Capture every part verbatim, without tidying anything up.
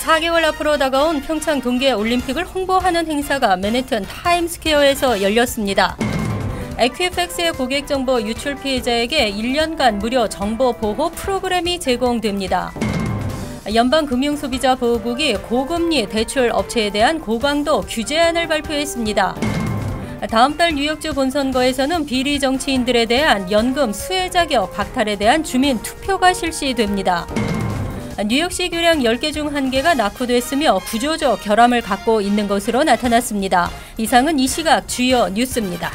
사 개월 앞으로 다가온 평창 동계올림픽을 홍보하는 행사가 맨해튼 타임스퀘어에서 열렸습니다. 에퀴팩스의 고객 정보 유출 피해자에게 일 년간 무료 정보 보호 프로그램이 제공됩니다. 연방금융소비자보호국이 고금리 대출 업체에 대한 고강도 규제안을 발표했습니다. 다음 달 뉴욕주 본선거에서는 비리 정치인들에 대한 연금 수혜 자격 박탈에 대한 주민 투표가 실시됩니다. 뉴욕시 교량 열 개 중 한 개가 낙후됐으며 구조적 결함을 갖고 있는 것으로 나타났습니다. 이상은 이 시각 주요 뉴스입니다.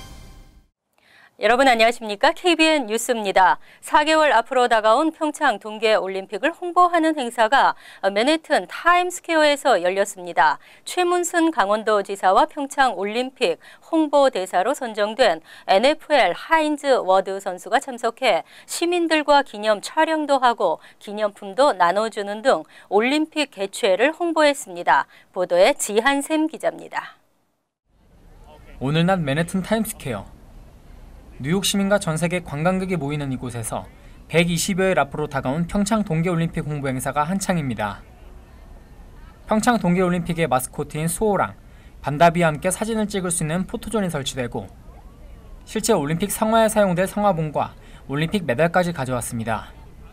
여러분 안녕하십니까? 케이비엔 뉴스입니다. 사 개월 앞으로 다가온 평창 동계올림픽을 홍보하는 행사가 맨해튼 타임스퀘어에서 열렸습니다. 최문순 강원도지사와 평창올림픽 홍보대사로 선정된 엔에프엘 하인즈 워드 선수가 참석해 시민들과 기념 촬영도 하고 기념품도 나눠주는 등 올림픽 개최를 홍보했습니다. 보도에 지한샘 기자입니다. 오늘 낮 맨해튼 타임스퀘어. 뉴욕 시민과 전 세계 관광객이 모이는 이곳에서 백이십여일 앞으로 다가온 평창 동계올림픽 홍보 행사가 한창입니다. 평창 동계올림픽의 마스코트인 수호랑, 반다비와 함께 사진을 찍을 수 있는 포토존이 설치되고 실제 올림픽 성화에 사용될 성화봉과 올림픽 메달까지 가져왔습니다.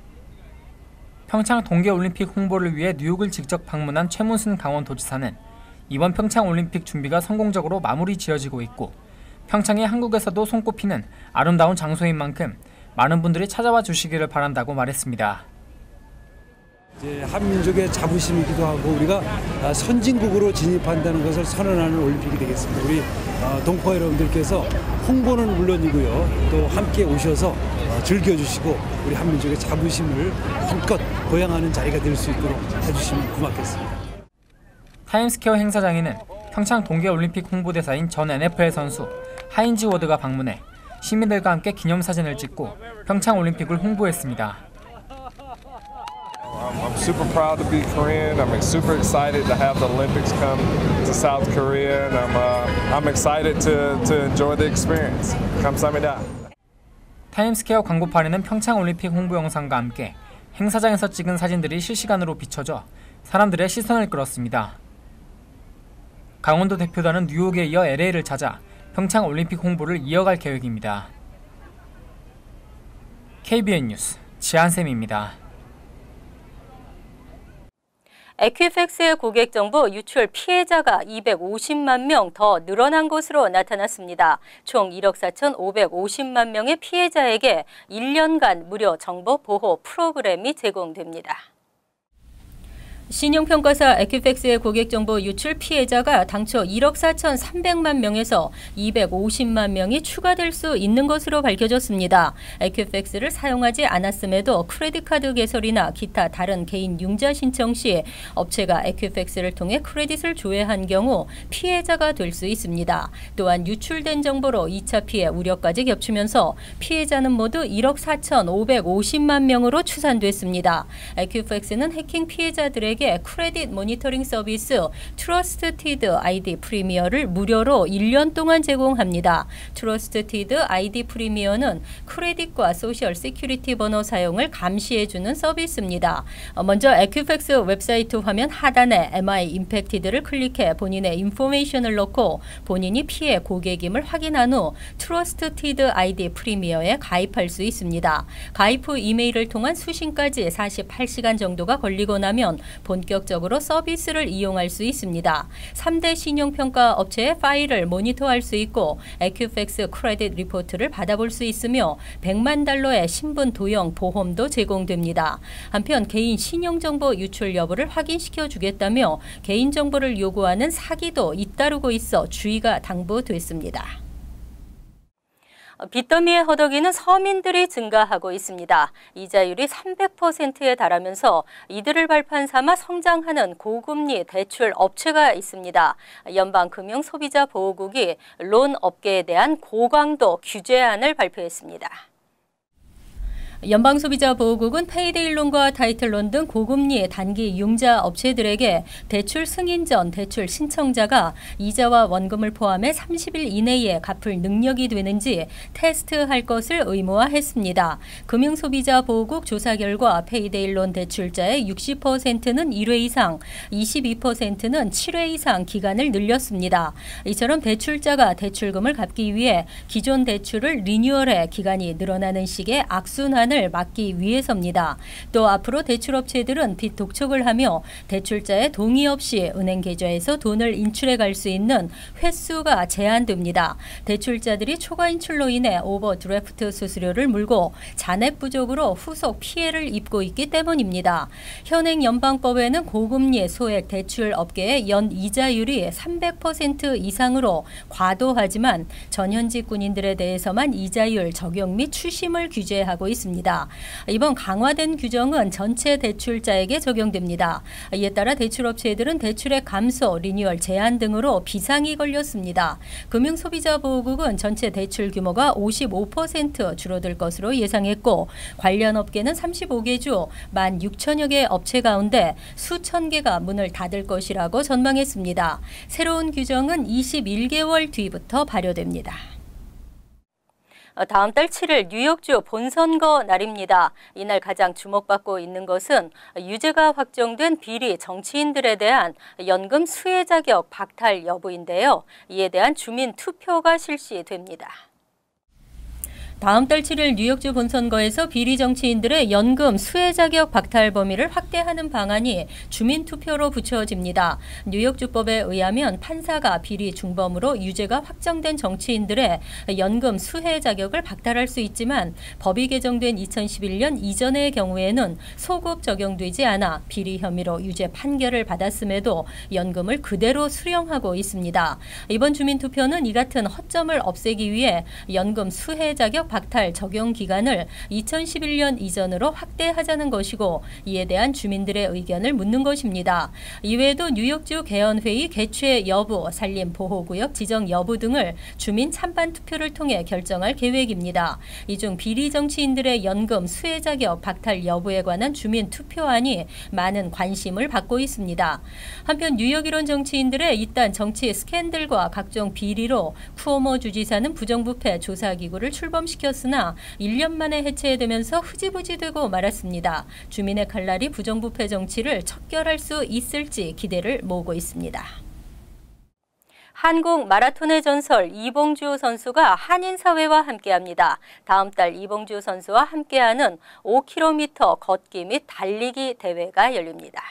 평창 동계올림픽 홍보를 위해 뉴욕을 직접 방문한 최문순 강원도지사는 이번 평창올림픽 준비가 성공적으로 마무리 지어지고 있고 평창이 한국에서도 손꼽히는 아름다운 장소인 만큼 많은 분들이 찾아와 주시기를 바란다고 말했습니다. 이제 한민족의 자부심이기도 하고 우리가 선진국으로 진입한다는 것을 선언하는 올림픽이 되겠습니다. 우리 동포 여러분들께서 홍보는 물론이고요. 또 함께 오셔서 즐겨주시고 우리 한민족의 자부심을 한껏 보양하는 자리가 될 수 있도록 해주시면 고맙겠습니다. 타임스퀘어 행사장에는 평창 동계올림픽 홍보대사인 전 엔에프엘 선수 하인즈 워드가 방문해 시민들과 함께 기념사진을 찍고 평창올림픽을 홍보했습니다. I'm super proud to be Korean. I'm super excited to have the Olympics come to South Korea, and I'm uh, I'm excited to to enjoy the experience. 감사합니다. 타임스퀘어 광고판에는 평창올림픽 홍보 영상과 함께 행사장에서 찍은 사진들이 실시간으로 비춰져 사람들의 시선을 끌었습니다. 강원도 대표단은 뉴욕에 이어 엘에이를 찾아 평창올림픽 홍보를 이어갈 계획입니다. 케이비엔 뉴스 지한샘입니다. 에퀴팩스의 고객 정보 유출 피해자가 이백오십만 명 더 늘어난 것으로 나타났습니다. 총 일억 사천오백오십만 명의 피해자에게 일 년간 무료 정보 보호 프로그램이 제공됩니다. 신용평가사 에퀴팩스의 고객정보 유출 피해자가 당초 일억 사천삼백만 명에서 이백오십만 명이 추가될 수 있는 것으로 밝혀졌습니다. 에퀴팩스를 사용하지 않았음에도 크레딧카드 개설이나 기타 다른 개인 융자 신청 시 업체가 에퀴팩스를 통해 크레딧을 조회한 경우 피해자가 될 수 있습니다. 또한 유출된 정보로 이 차 피해 우려까지 겹치면서 피해자는 모두 일억 사천오백오십만 명으로 추산됐습니다. 에퀴팩스는 해킹 피해자들에게 크레딧 모니터링 서비스 트러스티드 아이디 프리미어를 무료로 일 년 동안 제공합니다. 트러스티드 아이디 프리미어는 크레딧과 소셜 시큐리티 번호 사용을 감시해주는 서비스입니다. 먼저 에퀴팩스 웹사이트 화면 하단에 엠아이 임팩티드를 클릭해 본인의 인포메이션을 넣고 본인이 피해 고객임을 확인한 후 트러스티드 아이디 프리미어에 가입할 수 있습니다. 가입 후 이메일을 통한 수신까지 사십팔 시간 정도가 걸리고 나면 본격적으로 서비스를 이용할 수 있습니다. 삼 대 신용평가 업체의 파일을 모니터할 수 있고 에퀴팩스 크레딧 리포트를 받아볼 수 있으며 백만 달러의 신분 도용 보험도 제공됩니다. 한편 개인 신용정보 유출 여부를 확인시켜 주겠다며 개인정보를 요구하는 사기도 잇따르고 있어 주의가 당부됐습니다. 빚더미의 허덕이는 서민들이 증가하고 있습니다. 이자율이 삼백 퍼센트에 달하면서 이들을 발판 삼아 성장하는 고금리 대출 업체가 있습니다. 연방금융소비자보호국이 론 업계에 대한 고강도 규제안을 발표했습니다. 연방소비자보호국은 페이데일론과 타이틀론 등 고금리 단기 융자 업체들에게 대출 승인 전 대출 신청자가 이자와 원금을 포함해 삼십 일 이내에 갚을 능력이 되는지 테스트할 것을 의무화했습니다. 금융소비자보호국 조사 결과 페이데일론 대출자의 육십 퍼센트는 일 회 이상, 이십이 퍼센트는 칠 회 이상 기간을 늘렸습니다. 이처럼 대출자가 대출금을 갚기 위해 기존 대출을 리뉴얼해 기간이 늘어나는 식의 악순환 을 막기 위해서입니다. 또 앞으로 대출업체들은 빚 독촉을 하며 대출자의 동의 없이 은행 계좌에서 돈을 인출해 갈 수 있는 횟수가 제한됩니다. 대출자들이 초과 인출로 인해 오버드래프트 수수료를 물고 잔액 부족으로 후속 피해를 입고 있기 때문입니다. 현행 연방법에는 고금리 소액 대출 업계의 연 이자율이 삼백 퍼센트 이상으로 과도하지만 전현직 군인들에 대해서만 이자율 적용 및 추심을 규제하고 있습니다. 이번 강화된 규정은 전체 대출자에게 적용됩니다. 이에 따라 대출업체들은 대출의 감소, 리뉴얼 제한 등으로 비상이 걸렸습니다. 금융소비자보호국은 전체 대출 규모가 오십오 퍼센트 줄어들 것으로 예상했고 관련 업계는 삼십오 개 주 만 육천여 개 업체 가운데 수천 개가 문을 닫을 것이라고 전망했습니다. 새로운 규정은 이십일 개월 뒤부터 발효됩니다. 다음 달 칠 일 뉴욕주 본선거 날입니다. 이날 가장 주목받고 있는 것은 유죄가 확정된 비리 정치인들에 대한 연금 수혜 자격 박탈 여부인데요. 이에 대한 주민 투표가 실시됩니다. 다음 달 칠 일 뉴욕주 본선거에서 비리 정치인들의 연금 수혜 자격 박탈 범위를 확대하는 방안이 주민 투표로 붙여집니다. 뉴욕주법에 의하면 판사가 비리 중범으로 유죄가 확정된 정치인들의 연금 수혜 자격을 박탈할 수 있지만 법이 개정된 이천십일 년 이전의 경우에는 소급 적용되지 않아 비리 혐의로 유죄 판결을 받았음에도 연금을 그대로 수령하고 있습니다. 이번 주민 투표는 이 같은 허점을 없애기 위해 연금 수혜 자격 박탈 적용 기간을 이천십일 년 이전으로 확대하자는 것이고 이에 대한 주민들의 의견을 묻는 것입니다. 이외에도 뉴욕주 개헌회의 개최 여부, 산림보호구역 지정 여부 등을 주민 찬반 투표를 통해 결정할 계획입니다. 이 중 비리 정치인들의 연금 수혜 자격 박탈 여부에 관한 주민 투표안이 많은 관심을 받고 있습니다. 한편 뉴욕 일원 정치인들의 잇단 정치 스캔들과 각종 비리로 쿠오모 주지사는 부정부패 조사기구를 출범시켰습니다. 켰으나 일 년 만에 해체되면서 흐지부지되고 말았습니다. 주민의 칼날이 부정부패 정치를 척결할 수 있을지 기대를 모으고 있습니다. 한국 마라톤의 전설 이봉주 선수가 한인사회와 함께합니다. 다음 달 이봉주 선수와 함께하는 오 킬로미터 걷기 및 달리기 대회가 열립니다.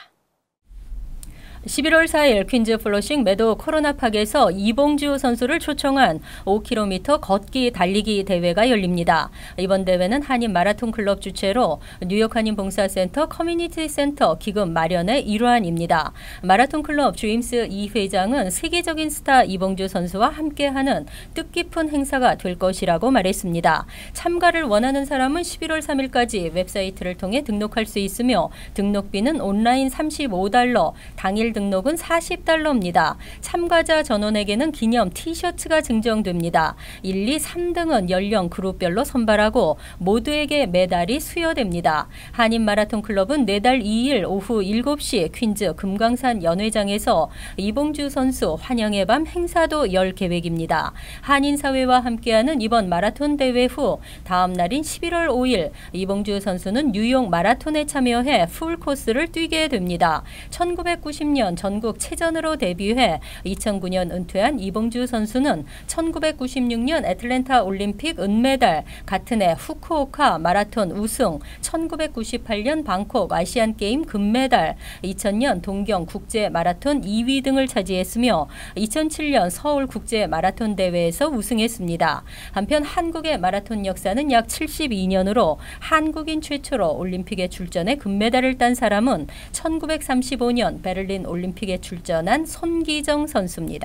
십일월 사일 퀸즈 플러싱 매도 코로나팍에서 이봉주 선수를 초청한 오 킬로미터 걷기 달리기 대회가 열립니다. 이번 대회는 한인 마라톤 클럽 주최로 뉴욕 한인 봉사센터 커뮤니티 센터 기금 마련의 일환입니다. 마라톤 클럽 주임스 이 회장은 세계적인 스타 이봉주 선수와 함께하는 뜻깊은 행사가 될 것이라고 말했습니다. 참가를 원하는 사람은 십일월 삼일까지 웹사이트를 통해 등록할 수 있으며 등록비는 온라인 삼십오 달러, 당일 등록은 사십 달러입니다. 참가자 전원에게는 기념 티셔츠가 증정됩니다. 일, 이, 삼 등은 연령 그룹별로 선발하고 모두에게 메달이 수여됩니다. 한인 마라톤 클럽은 내달 이 일 오후 일곱 시 퀸즈 금강산 연회장에서 이봉주 선수 환영의 밤 행사도 열 계획입니다. 한인사회와 함께하는 이번 마라톤 대회 후 다음 날인 십일월 오일 이봉주 선수는 뉴욕 마라톤에 참여해 풀코스를 뛰게 됩니다. 천구백구십 년 전국 체전으로 데뷔해 이천구 년 은퇴한 이봉주 선수는 천구백구십육 년 애틀랜타 올림픽 은메달, 같은 해 후쿠오카 마라톤 우승, 천구백구십팔 년 방콕 아시안게임 금메달, 이천 년 동경 국제 마라톤 이 위 등을 차지했으며 이천칠 년 서울 국제 마라톤 대회에서 우승했습니다. 한편 한국의 마라톤 역사는 약 칠십이 년으로 한국인 최초로 올림픽에 출전해 금메달을 딴 사람은 천구백삼십오 년 베를린 올림픽에 출전한 손기정 선수입니다.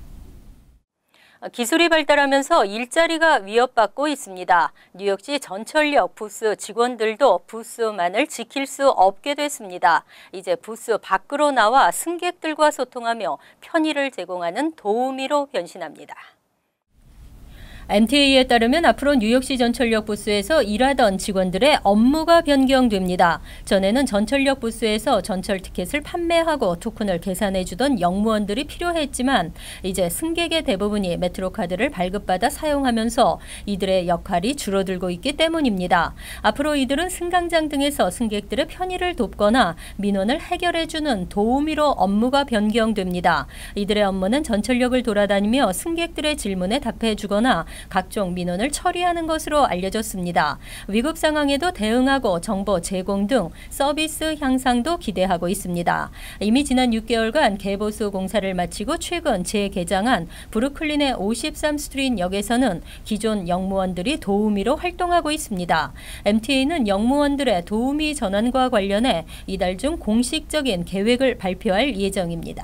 기술이 발달하면서 일자리가 위협받고 있습니다. 뉴욕시 전철역 부스 직원들도 부스만을 지킬 수 없게 됐습니다. 이제 부스 밖으로 나와 승객들과 소통하며 편의를 제공하는 도우미로 변신합니다. 엠티에이에 따르면 앞으로 뉴욕시 전철역 부스에서 일하던 직원들의 업무가 변경됩니다. 전에는 전철역 부스에서 전철 티켓을 판매하고 토큰을 계산해주던 영무원들이 필요했지만 이제 승객의 대부분이 메트로카드를 발급받아 사용하면서 이들의 역할이 줄어들고 있기 때문입니다. 앞으로 이들은 승강장 등에서 승객들의 편의를 돕거나 민원을 해결해주는 도우미로 업무가 변경됩니다. 이들의 업무는 전철역을 돌아다니며 승객들의 질문에 답해주거나 각종 민원을 처리하는 것으로 알려졌습니다. 위급 상황에도 대응하고 정보 제공 등 서비스 향상도 기대하고 있습니다. 이미 지난 육 개월간 개보수 공사를 마치고 최근 재개장한 브루클린의 오십삼 스트리트 역에서는 기존 영무원들이 도우미로 활동하고 있습니다. 엠티에이는 영무원들의 도우미 전환과 관련해 이달 중 공식적인 계획을 발표할 예정입니다.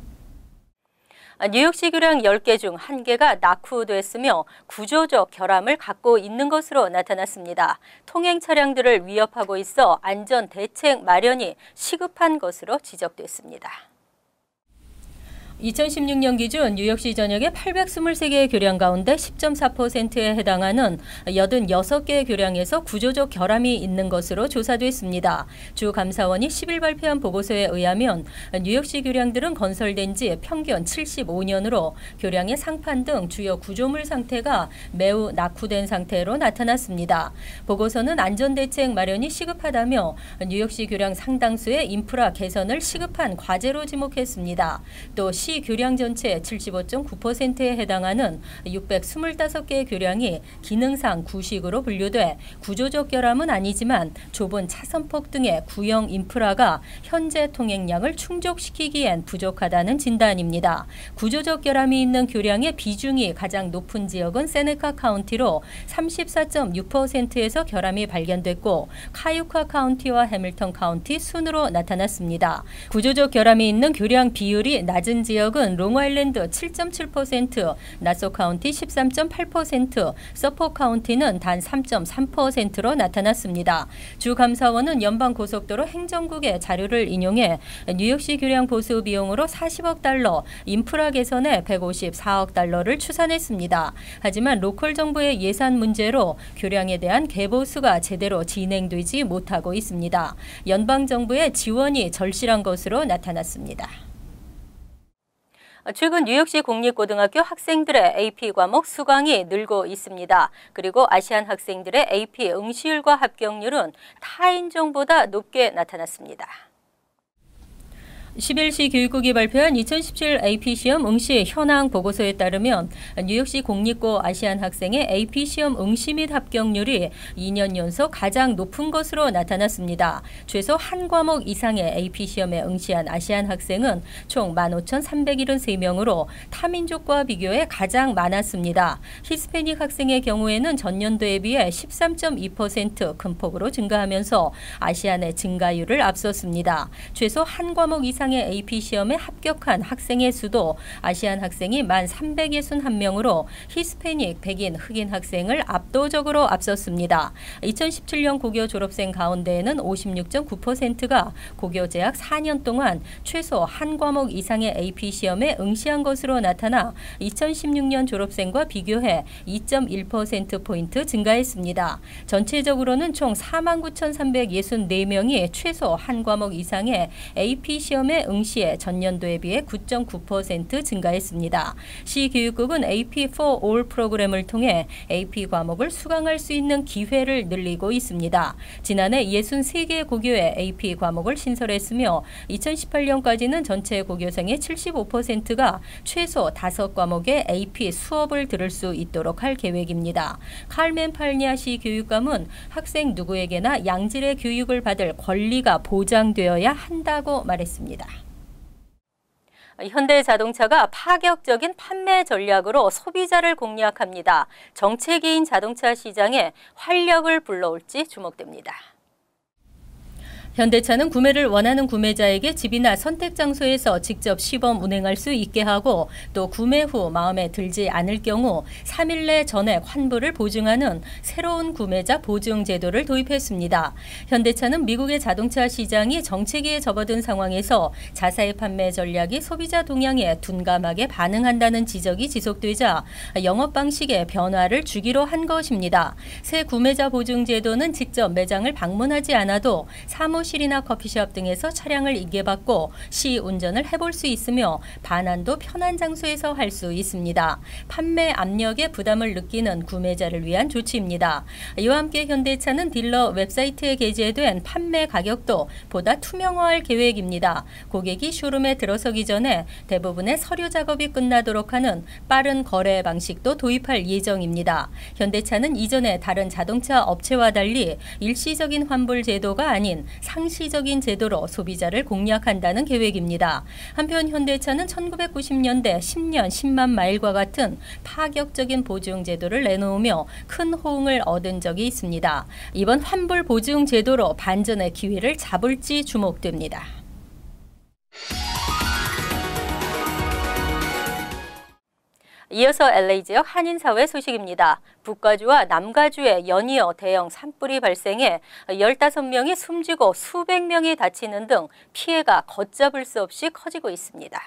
뉴욕시 교량 열 개 중 한 개가 낙후됐으며 구조적 결함을 갖고 있는 것으로 나타났습니다. 통행 차량들을 위협하고 있어 안전 대책 마련이 시급한 것으로 지적됐습니다. 이천십육 년 기준 뉴욕시 전역의 팔백이십삼 개의 교량 가운데 십 점 사 퍼센트에 해당하는 팔십육 개의 교량에서 구조적 결함이 있는 것으로 조사됐습니다. 주 감사원이 십 일 발표한 보고서에 의하면 뉴욕시 교량들은 건설된 지 평균 칠십오 년으로 교량의 상판 등 주요 구조물 상태가 매우 낙후된 상태로 나타났습니다. 보고서는 안전대책 마련이 시급하다며 뉴욕시 교량 상당수의 인프라 개선을 시급한 과제로 지목했습니다. 또 시 교량 전체 칠십오 점 구 퍼센트에 해당하는 육백이십오 개의 교량이 기능상 구식으로 분류돼 구조적 결함은 아니지만 좁은 차선폭 등의 구형 인프라가 현재 통행량을 충족시키기엔 부족하다는 진단입니다. 구조적 결함이 있는 교량의 비중이 가장 높은 지역은 세네카 카운티로 삼십사 점 육 퍼센트에서 결함이 발견됐고 카유카 카운티와 해밀턴 카운티 순으로 나타났습니다. 구조적 결함이 있는 교량 비율이 낮은 지역 지역은 롱아일랜드 칠 점 칠 퍼센트, 나소 카운티 십삼 점 팔 퍼센트, 서포 카운티는 단 삼 점 삼 퍼센트로 나타났습니다. 주 감사원은 연방고속도로 행정국의 자료를 인용해 뉴욕시 교량 보수 비용으로 사십억 달러, 인프라 개선에 백오십사억 달러를 추산했습니다. 하지만 로컬 정부의 예산 문제로 교량에 대한 개보수가 제대로 진행되지 못하고 있습니다. 연방 정부의 지원이 절실한 것으로 나타났습니다. 최근 뉴욕시 공립고등학교 학생들의 에이피 과목 수강이 늘고 있습니다. 그리고 아시안 학생들의 에이피 응시율과 합격률은 타인종보다 높게 나타났습니다. 십일시 교육국이 발표한 이천십칠 에이피 시험 응시 현황 보고서에 따르면 뉴욕시 공립고 아시안 학생의 에이피 시험 응시 및 합격률이 이 년 연속 가장 높은 것으로 나타났습니다. 최소 한 과목 이상의 에이피 시험에 응시한 아시안 학생은 총 만 오천삼백칠십삼 명으로 타민족과 비교해 가장 많았습니다. 히스패닉 학생의 경우에는 전년도에 비해 십삼 점 이 퍼센트 큰 폭으로 증가하면서 아시안의 증가율을 앞섰습니다. 최소 한 과목 이상 에이피 시험에 합격한 학생의 수도 아시안 학생이 만 삼백육십일 명으로 히스패닉, 백인, 흑인 학생을 압도적으로 앞섰습니다. 이천십칠 년 고교 졸업생 가운데에는 오십육 점 구 퍼센트가 고교 재학 사 년 동안 최소 한 과목 이상의 에이피 시험에 응시한 것으로 나타나 이천십육 년 졸업생과 비교해 이 점 일 퍼센트포인트 증가했습니다. 전체적으로는 총 사만 구천삼백육십사 명이 최소 한 과목 이상의 에이피 시험에 응시에 전년도에 비해 구 점 구 퍼센트 증가했습니다. 시 교육국은 에이피 for All 프로그램을 통해 에이피 과목을 수강할 수 있는 기회를 늘리고 있습니다. 지난해 육십삼 개 고교에 에이피 과목을 신설했으며 이천십팔 년까지는 전체 고교생의 칠십오 퍼센트가 최소 다섯 과목의 에이피 수업을 들을 수 있도록 할 계획입니다. 칼멘 팔니아 시 교육감은 학생 누구에게나 양질의 교육을 받을 권리가 보장되어야 한다고 말했습니다. 현대자동차가 파격적인 판매 전략으로 소비자를 공략합니다. 정체기인 자동차 시장에 활력을 불러올지 주목됩니다. 현대차는 구매를 원하는 구매자에게 집이나 선택 장소에서 직접 시범 운행할 수 있게 하고 또 구매 후 마음에 들지 않을 경우 삼 일 내 전액 환불을 보증하는 새로운 구매자 보증 제도를 도입했습니다. 현대차는 미국의 자동차 시장이 정체기에 접어든 상황에서 자사의 판매 전략이 소비자 동향에 둔감하게 반응한다는 지적이 지속되자 영업 방식에 변화를 주기로 한 것입니다. 새 구매자 보증 제도는 직접 매장을 방문하지 않아도 사무실이나 커피숍 등에서 차량을 인계받고 시운전을 해볼 수 있으며 반환도 편한 장소에서 할 수 있습니다. 판매 압력에 부담을 느끼는 구매자를 위한 조치입니다. 이와 함께 현대차는 딜러 웹사이트에 게재된 판매 가격도 보다 투명화할 계획입니다. 고객이 쇼룸에 들어서기 전에 대부분의 서류 작업이 끝나도록 하는 빠른 거래 방식도 도입할 예정입니다. 현대차는 이전에 다른 자동차 업체와 달리 일시적인 환불 제도가 아닌 상시적인 제도로 소비자를 공략한다는 계획입니다. 한편 현대차는 천구백구십 년대 십 년 십만 마일과 같은 파격적인 보증 제도를 내놓으며 큰 호응을 얻은 적이 있습니다. 이번 환불 보증 제도로 반전의 기회를 잡을지 주목됩니다. 이어서 엘에이 지역 한인사회 소식입니다. 북가주와 남가주에 연이어 대형 산불이 발생해 열다섯 명이 숨지고 수백 명이 다치는 등 피해가 걷잡을 수 없이 커지고 있습니다.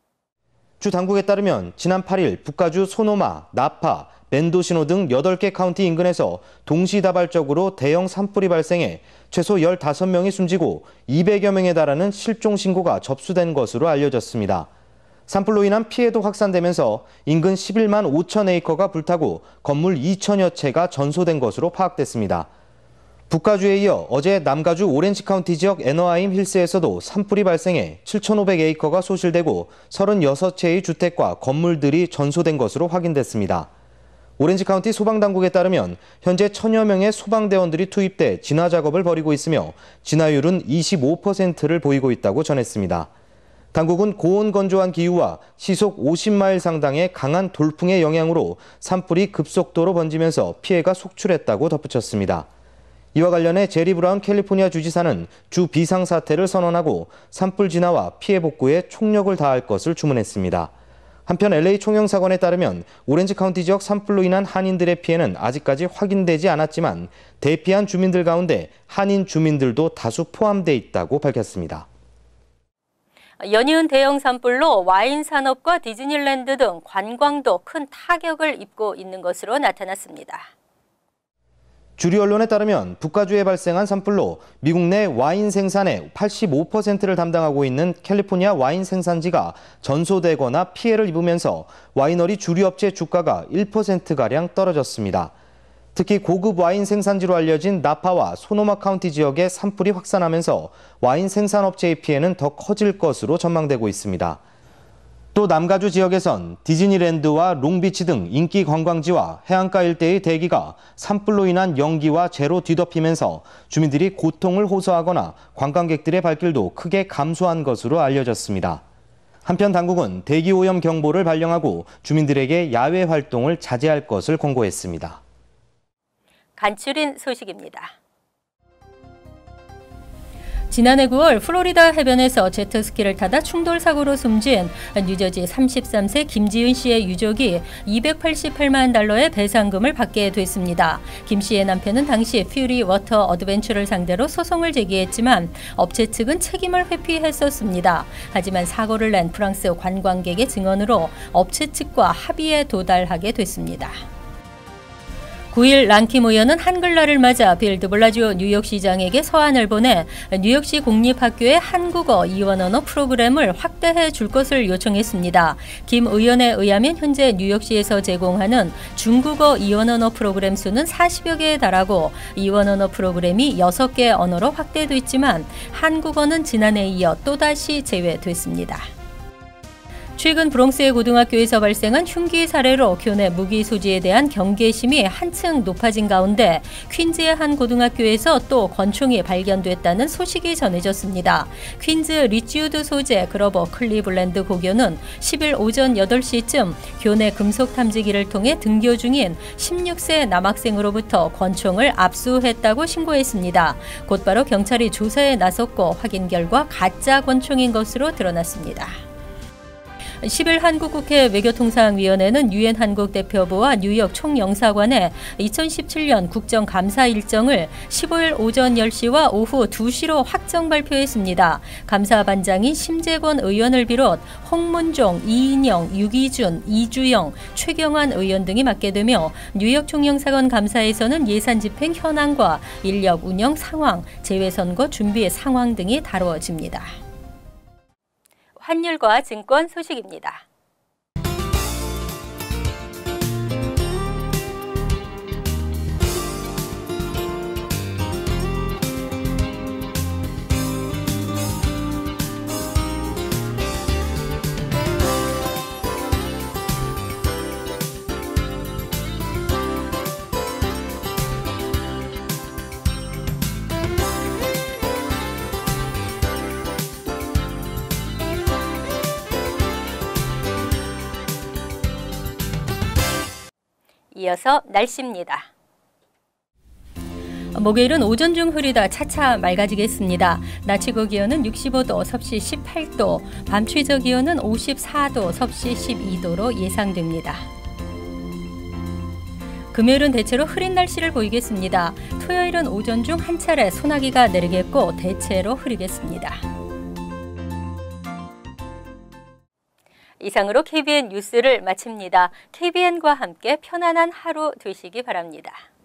주 당국에 따르면 지난 팔 일 북가주 소노마, 나파, 멘도시노 등 여덟 개 카운티 인근에서 동시다발적으로 대형 산불이 발생해 최소 열다섯 명이 숨지고 이백여 명에 달하는 실종 신고가 접수된 것으로 알려졌습니다. 산불로 인한 피해도 확산되면서 인근 십일만 오천 에이커가 불타고 건물 이천여 채가 전소된 것으로 파악됐습니다. 북가주에 이어 어제 남가주 오렌지 카운티 지역 애너하임 힐스에서도 산불이 발생해 칠천오백 에이커가 소실되고 서른여섯 채의 주택과 건물들이 전소된 것으로 확인됐습니다. 오렌지 카운티 소방당국에 따르면 현재 천여 명의 소방대원들이 투입돼 진화 작업을 벌이고 있으며 진화율은 이십오 퍼센트를 보이고 있다고 전했습니다. 당국은 고온 건조한 기후와 시속 오십 마일 상당의 강한 돌풍의 영향으로 산불이 급속도로 번지면서 피해가 속출했다고 덧붙였습니다. 이와 관련해 제리 브라운 캘리포니아 주지사는 주 비상사태를 선언하고 산불 진화와 피해 복구에 총력을 다할 것을 주문했습니다. 한편 엘에이 총영사관에 따르면 오렌지 카운티 지역 산불로 인한 한인들의 피해는 아직까지 확인되지 않았지만 대피한 주민들 가운데 한인 주민들도 다수 포함돼 있다고 밝혔습니다. 연이은 대형 산불로 와인 산업과 디즈니랜드 등 관광도 큰 타격을 입고 있는 것으로 나타났습니다. 주류 언론에 따르면 북가주에 발생한 산불로 미국 내 와인 생산의 팔십오 퍼센트를 담당하고 있는 캘리포니아 와인 생산지가 전소되거나 피해를 입으면서 와이너리 주류업체 주가가 일 퍼센트가량 떨어졌습니다. 특히 고급 와인 생산지로 알려진 나파와 소노마 카운티 지역에 산불이 확산하면서 와인 생산업체의 피해는 더 커질 것으로 전망되고 있습니다. 또 남가주 지역에선 디즈니랜드와 롱비치 등 인기 관광지와 해안가 일대의 대기가 산불로 인한 연기와 재로 뒤덮이면서 주민들이 고통을 호소하거나 관광객들의 발길도 크게 감소한 것으로 알려졌습니다. 한편 당국은 대기오염 경보를 발령하고 주민들에게 야외 활동을 자제할 것을 권고했습니다. 간추린 소식입니다. 지난해 구월 플로리다 해변에서 제트스키를 타다 충돌 사고로 숨진 뉴저지 삼십삼 세 김지은 씨의 유족이 이백팔십팔만 달러의 배상금을 받게 됐습니다. 김 씨의 남편은 당시 퓨리 워터 어드벤처를 상대로 소송을 제기했지만 업체 측은 책임을 회피했었습니다. 하지만 사고를 낸 프랑스 관광객의 증언으로 업체 측과 합의에 도달하게 됐습니다. 구 일 랑킴 의원은 한글날을 맞아 빌 드블라지오 뉴욕시장에게 서한을 보내 뉴욕시 공립학교의 한국어 이원 언어 프로그램을 확대해 줄 것을 요청했습니다. 김 의원에 의하면 현재 뉴욕시에서 제공하는 중국어 이원 언어 프로그램 수는 사십여 개에 달하고 이원 언어 프로그램이 여섯 개 언어로 확대됐지만 한국어는 지난해에 이어 또다시 제외됐습니다. 최근 브롱스의 고등학교에서 발생한 흉기 사례로 교내 무기 소지에 대한 경계심이 한층 높아진 가운데 퀸즈의 한 고등학교에서 또 권총이 발견됐다는 소식이 전해졌습니다. 퀸즈 리치우드 소재 그로버 클리블랜드 고교는 십일 오전 여덟 시쯤 교내 금속 탐지기를 통해 등교 중인 십육 세 남학생으로부터 권총을 압수했다고 신고했습니다. 곧바로 경찰이 조사에 나섰고 확인 결과 가짜 권총인 것으로 드러났습니다. 십일 한국국회 외교통상위원회는 유엔 한국대표부와 뉴욕 총영사관의 이천십칠 년 국정감사 일정을 십오일 오전 열 시와 오후 두 시로 확정 발표했습니다. 감사반장인 심재권 의원을 비롯 홍문종, 이인영, 유기준, 이주영, 최경환 의원 등이 맡게 되며 뉴욕 총영사관 감사에서는 예산 집행 현황과 인력 운영 상황, 재외선거 준비 상황 등이 다루어집니다. 환율과 증권 소식입니다. 이어서 날씨입니다. 목요일은 오전 중 흐리다 차차 맑아지겠습니다. 낮 최고 기온은 육십오 도, 섭씨 십팔 도, 밤 최저 기온은 오십사 도, 섭씨 십이 도로 예상됩니다. 금요일은 대체로 흐린 날씨를 보이겠습니다. 토요일은 오전 중 한 차례 소나기가 내리겠고 대체로 흐리겠습니다. 이상으로 케이비엔 뉴스를 마칩니다. 케이비엔과 함께 편안한 하루 되시기 바랍니다.